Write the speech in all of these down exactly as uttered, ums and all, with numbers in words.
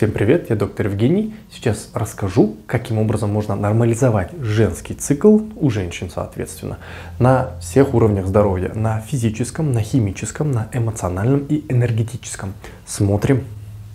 Всем привет, я доктор Евгений. Сейчас расскажу, каким образом можно нормализовать женский цикл у женщин, соответственно, на всех уровнях здоровья. На физическом, на химическом, на эмоциональном и энергетическом. Смотрим.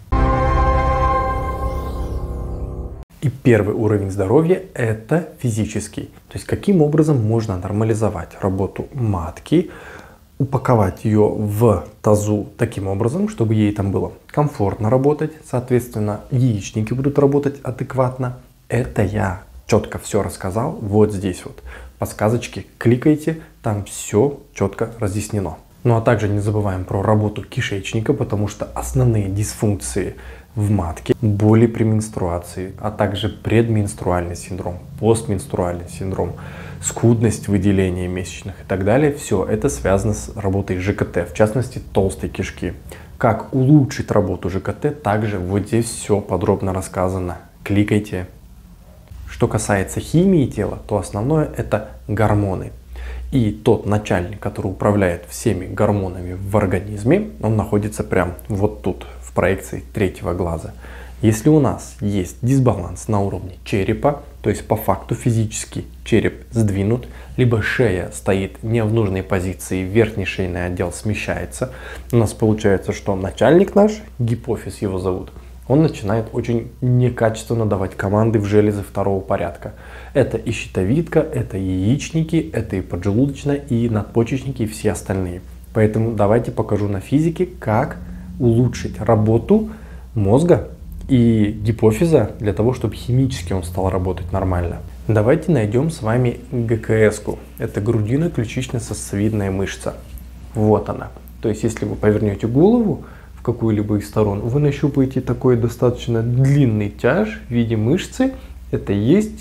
И первый уровень здоровья – это физический. То есть, каким образом можно нормализовать работу матки, упаковать ее в тазу таким образом, чтобы ей там было комфортно работать, соответственно, яичники будут работать адекватно. Это я четко все рассказал вот здесь вот. Подсказочки кликайте, там все четко разъяснено. Ну а также не забываем про работу кишечника, потому что основные дисфункции в матке, боли при менструации, а также предменструальный синдром, постменструальный синдром, скудность выделения месячных и так далее, все это связано с работой ЖКТ, в частности толстой кишки. Как улучшить работу ЖКТ, также вот здесь все подробно рассказано. Кликайте. Что касается химии тела, то основное это гормоны. И тот начальник, который управляет всеми гормонами в организме, он находится прям вот тут, в проекции третьего глаза. Если у нас есть дисбаланс на уровне черепа, то есть по факту физически череп сдвинут, либо шея стоит не в нужной позиции, верхний шейный отдел смещается, у нас получается, что начальник наш, гипофиз его зовут, он начинает очень некачественно давать команды в железы второго порядка. Это и щитовидка, это и яичники, это и поджелудочная, и надпочечники, и все остальные. Поэтому давайте покажу на физике, как улучшить работу мозга и гипофиза для того, чтобы химически он стал работать нормально. Давайте найдем с вами ГКС-ку. Это грудино-ключично-сосцевидная мышца. Вот она. То есть, если вы повернете голову в какую-либо из сторон, вы нащупаете такой достаточно длинный тяж в виде мышцы. Это и есть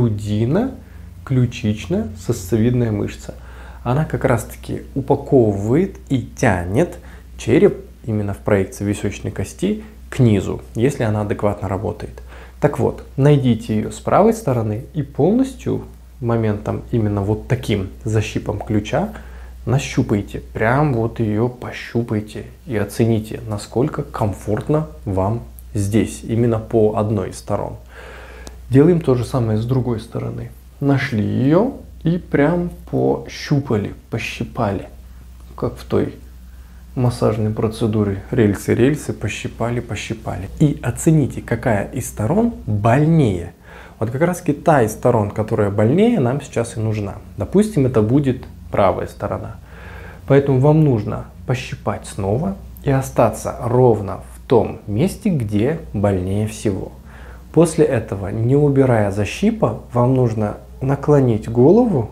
грудино-ключично-сосцевидная мышца. Она как раз-таки упаковывает и тянет череп именно в проекции височной кости к низу, если она адекватно работает. Так вот, найдите ее с правой стороны и полностью моментом именно вот таким защипом ключа нащупайте, прям вот ее пощупайте и оцените, насколько комфортно вам здесь, именно по одной из сторон. Делаем то же самое с другой стороны. Нашли ее и прям пощупали, пощипали, как в той массажной процедуре. Рельсы-рельсы, пощипали, пощипали. И оцените, какая из сторон больнее. Вот как раз та из сторон, которая больнее, нам сейчас и нужна. Допустим, это будет правая сторона. Поэтому вам нужно пощипать снова и остаться ровно в том месте, где больнее всего. После этого, не убирая защипа, вам нужно наклонить голову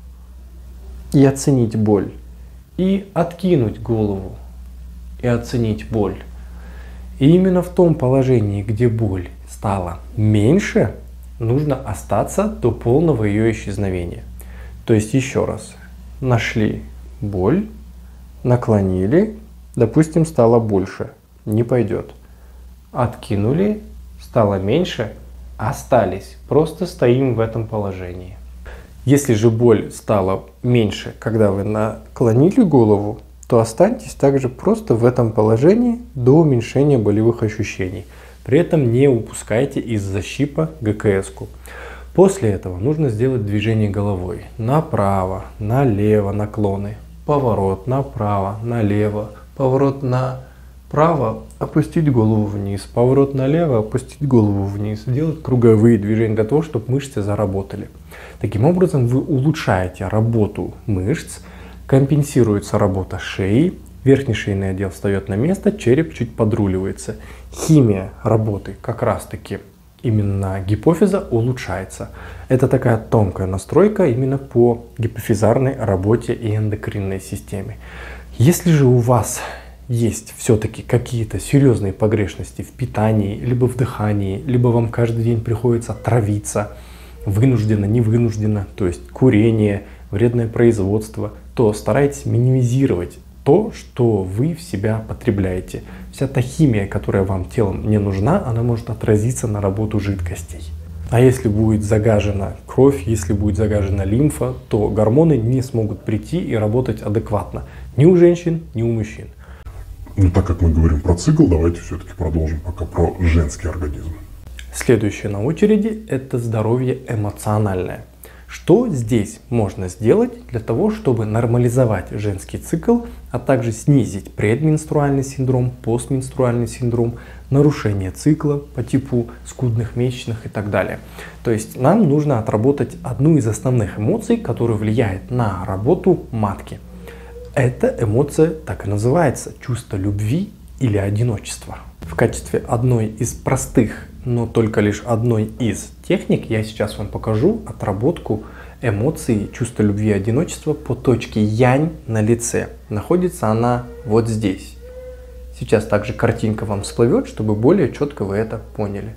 и оценить боль. И откинуть голову и оценить боль. И именно в том положении, где боль стала меньше, нужно остаться до полного ее исчезновения. То есть еще раз, нашли боль, наклонили, допустим, стало больше, не пойдет. Откинули, стало меньше, остались, просто стоим в этом положении. Если же боль стала меньше, когда вы наклонили голову, то останьтесь также просто в этом положении до уменьшения болевых ощущений. При этом не упускайте из защипа ГКС-ку. После этого нужно сделать движение головой. Направо, налево наклоны, поворот направо, налево, поворот направо, опустить голову вниз, поворот налево, опустить голову вниз. Делать круговые движения для того, чтобы мышцы заработали. Таким образом вы улучшаете работу мышц, компенсируется работа шеи, верхний шейный отдел встает на место, череп чуть подруливается. Химия работы как раз таки именно гипофиза улучшается. Это такая тонкая настройка именно по гипофизарной работе и эндокринной системе. Если же у вас есть все-таки какие-то серьезные погрешности в питании, либо в дыхании, либо вам каждый день приходится травиться, вынужденно, не вынужденно, то есть курение, вредное производство, то старайтесь минимизировать то, что вы в себя потребляете. Вся та химия, которая вам телом не нужна, она может отразиться на работу жидкостей. А если будет загажена кровь, если будет загажена лимфа, то гормоны не смогут прийти и работать адекватно ни у женщин, ни у мужчин. Но так как мы говорим про цикл, давайте все-таки продолжим пока про женский организм. Следующее на очереди – это здоровье эмоциональное. Что здесь можно сделать для того, чтобы нормализовать женский цикл, а также снизить предменструальный синдром, постменструальный синдром, нарушение цикла по типу скудных месячных и так далее. То есть нам нужно отработать одну из основных эмоций, которая влияет на работу матки. Эта эмоция так и называется – чувство любви или одиночества. В качестве одной из простых, но только лишь одной из техник я сейчас вам покажу отработку эмоций, чувства любви и одиночества по точке Янь на лице. Находится она вот здесь. Сейчас также картинка вам всплывет, чтобы более четко вы это поняли.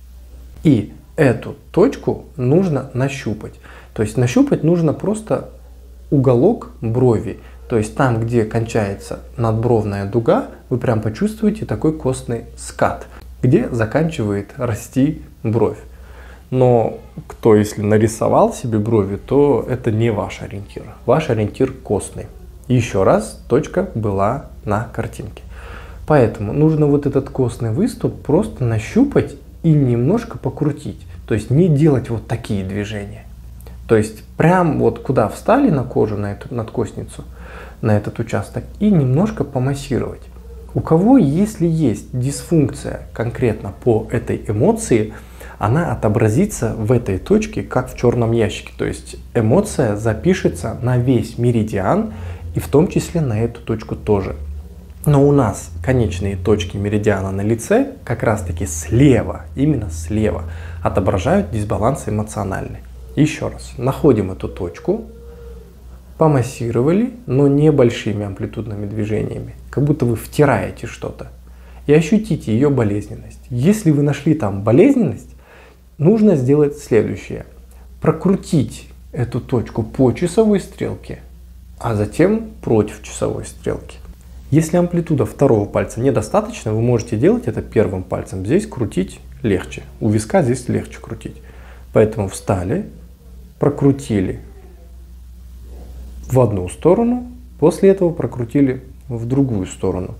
И эту точку нужно нащупать. То есть нащупать нужно просто уголок брови. То есть там, где кончается надбровная дуга, вы прям почувствуете такой костный скат, где заканчивает расти бровь. Но кто, если нарисовал себе брови, то это не ваш ориентир. Ваш ориентир костный. Еще раз, точка была на картинке. Поэтому нужно вот этот костный выступ просто нащупать и немножко покрутить. То есть не делать вот такие движения. То есть прям вот куда встали на кожу, на эту надкостницу, на этот участок, и немножко помассировать. У кого, если есть дисфункция конкретно по этой эмоции, она отобразится в этой точке, как в черном ящике. То есть эмоция запишется на весь меридиан и в том числе на эту точку тоже. Но у нас конечные точки меридиана на лице как раз таки слева, именно слева, отображают дисбаланс эмоциональный. Еще раз, находим эту точку, помассировали, но небольшими амплитудными движениями, как будто вы втираете что-то, и ощутите ее болезненность. Если вы нашли там болезненность, нужно сделать следующее. Прокрутить эту точку по часовой стрелке, а затем против часовой стрелки. Если амплитуда второго пальца недостаточно, вы можете делать это первым пальцем. Здесь крутить легче. У виска здесь легче крутить. Поэтому встали, прокрутили в одну сторону, после этого прокрутили в другую сторону.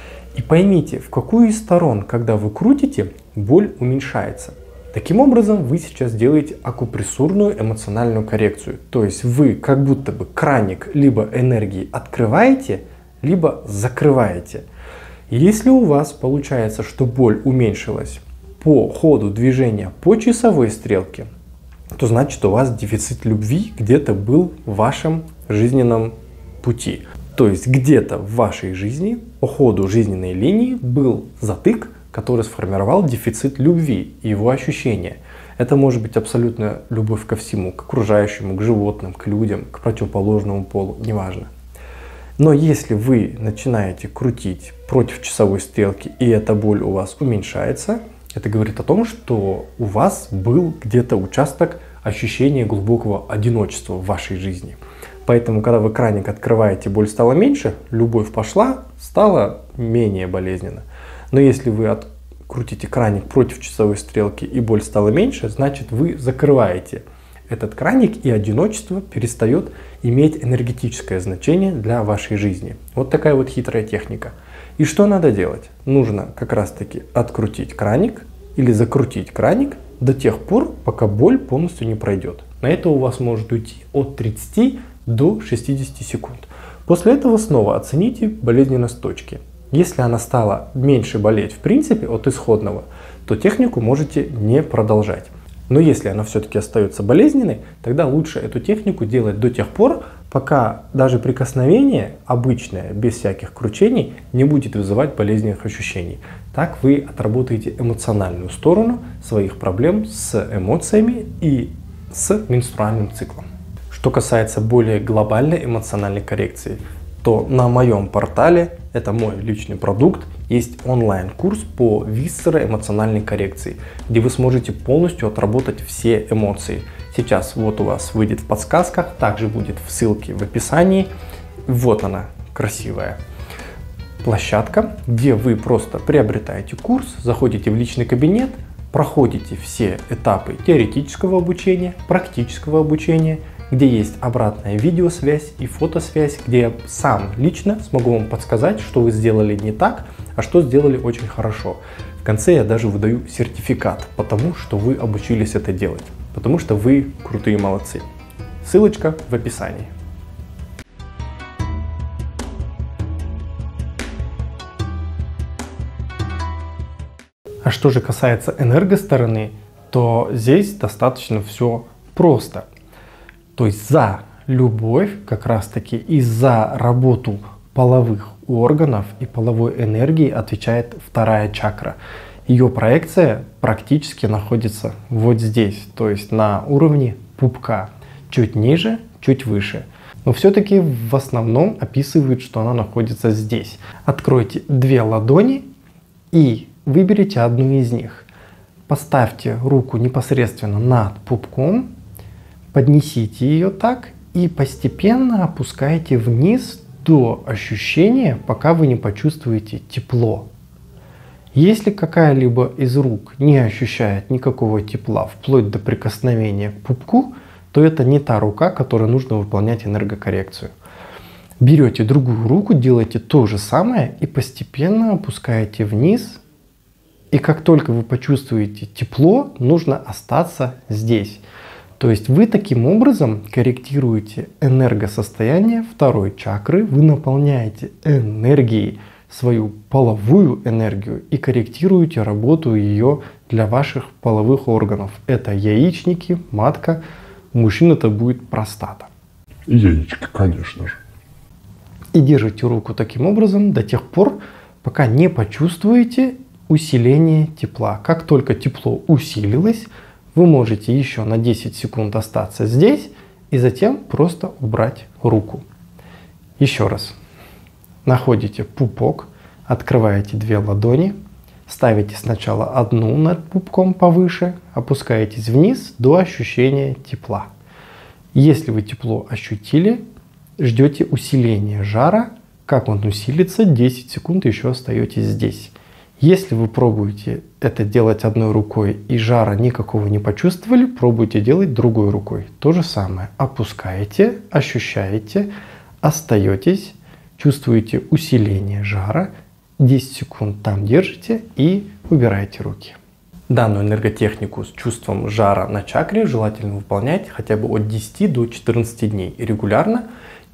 И поймите, в какую из сторон, когда вы крутите, боль уменьшается. Таким образом, вы сейчас делаете акупрессурную эмоциональную коррекцию. То есть вы как будто бы краник либо энергии открываете, либо закрываете. Если у вас получается, что боль уменьшилась по ходу движения по часовой стрелке, то значит у вас дефицит любви где-то был в вашем жизненном пути. То есть где-то в вашей жизни по ходу жизненной линии был затык, который сформировал дефицит любви и его ощущения. Это может быть абсолютно любовь ко всему, к окружающему, к животным, к людям, к противоположному полу, неважно. Но если вы начинаете крутить против часовой стрелки и эта боль у вас уменьшается, это говорит о том, что у вас был где-то участок ощущения глубокого одиночества в вашей жизни. Поэтому, когда вы краник открываете, боль стала меньше, любовь пошла, стало менее болезненно. Но если вы открутите краник против часовой стрелки и боль стала меньше, значит вы закрываете этот краник, и одиночество перестает иметь энергетическое значение для вашей жизни. Вот такая вот хитрая техника. И что надо делать? Нужно как раз таки открутить краник или закрутить краник до тех пор, пока боль полностью не пройдет. На это у вас может уйти от тридцати до шестидесяти секунд. После этого снова оцените болезненность точки. Если она стала меньше болеть в принципе от исходного, то технику можете не продолжать. Но если она все-таки остается болезненной, тогда лучше эту технику делать до тех пор, пока даже прикосновение обычное, без всяких кручений, не будет вызывать болезненных ощущений. Так вы отработаете эмоциональную сторону своих проблем с эмоциями и с менструальным циклом. Что касается более глобальной эмоциональной коррекции, то на моем портале, это мой личный продукт, есть онлайн-курс по висцероэмоциональной коррекции, где вы сможете полностью отработать все эмоции. Сейчас вот у вас выйдет в подсказках, также будет в ссылке в описании. Вот она, красивая площадка, где вы просто приобретаете курс, заходите в личный кабинет, проходите все этапы теоретического обучения, практического обучения, где есть обратная видеосвязь и фотосвязь, где я сам лично смогу вам подсказать, что вы сделали не так, а что сделали очень хорошо. В конце я даже выдаю сертификат, потому что вы обучились это делать, потому что вы крутые молодцы. Ссылочка в описании. А что же касается энергостороны, то здесь достаточно все просто. То есть за любовь как раз таки и за работу половых органов и половой энергии отвечает вторая чакра. Ее проекция практически находится вот здесь, то есть на уровне пупка. Чуть ниже, чуть выше. Но все-таки в основном описывают, что она находится здесь. Откройте две ладони и выберите одну из них. Поставьте руку непосредственно над пупком, поднесите ее так и постепенно опускайте вниз до ощущения, пока вы не почувствуете тепло. Если какая-либо из рук не ощущает никакого тепла вплоть до прикосновения к пупку, то это не та рука, которой нужно выполнять энергокоррекцию. Берете другую руку, делаете то же самое и постепенно опускаете вниз. И как только вы почувствуете тепло, нужно остаться здесь. То есть вы таким образом корректируете энергосостояние второй чакры, вы наполняете энергией свою половую энергию и корректируете работу ее для ваших половых органов. Это яичники, матка, у мужчин это будет простата. И яички, конечно же. И держите руку таким образом до тех пор, пока не почувствуете усиление тепла. Как только тепло усилилось, вы можете еще на десять секунд остаться здесь и затем просто убрать руку. Еще раз. Находите пупок, открываете две ладони, ставите сначала одну над пупком повыше, опускаетесь вниз до ощущения тепла. Если вы тепло ощутили, ждете усиления жара. Как он усилится, десять секунд еще остаетесь здесь. Если вы пробуете это делать одной рукой и жара никакого не почувствовали, пробуйте делать другой рукой. То же самое. Опускаете, ощущаете, остаетесь, чувствуете усиление жара, десять секунд там держите и убираете руки. Данную энерготехнику с чувством жара на чакре желательно выполнять хотя бы от десяти до четырнадцати дней регулярно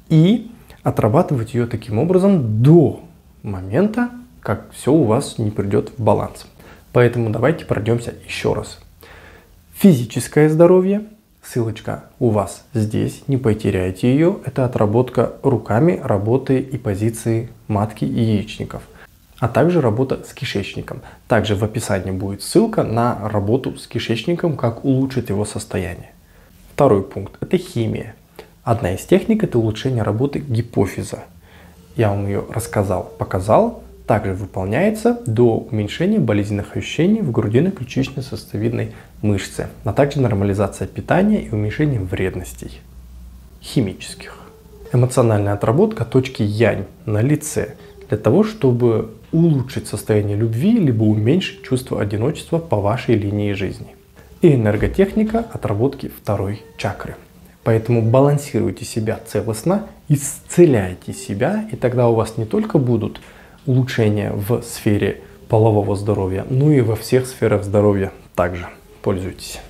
и отрабатывать ее таким образом до момента, как все у вас не придет в баланс. Поэтому давайте пройдемся еще раз. Физическое здоровье. Ссылочка у вас здесь, не потеряйте ее. Это отработка руками работы и позиции матки и яичников. А также работа с кишечником. Также в описании будет ссылка на работу с кишечником, как улучшить его состояние. Второй пункт – это химия. Одна из техник – это улучшение работы гипофиза. Я вам ее рассказал, показал. Также выполняется до уменьшения болезненных ощущений в грудино-ключично-сосцевидной мышце, а также нормализация питания и уменьшение вредностей химических. Эмоциональная отработка точки янь на лице для того, чтобы улучшить состояние любви либо уменьшить чувство одиночества по вашей линии жизни. И энерготехника отработки второй чакры. Поэтому балансируйте себя целостно, исцеляйте себя, и тогда у вас не только будут улучшения в сфере полового здоровья, но и во всех сферах здоровья также. Пользуйтесь.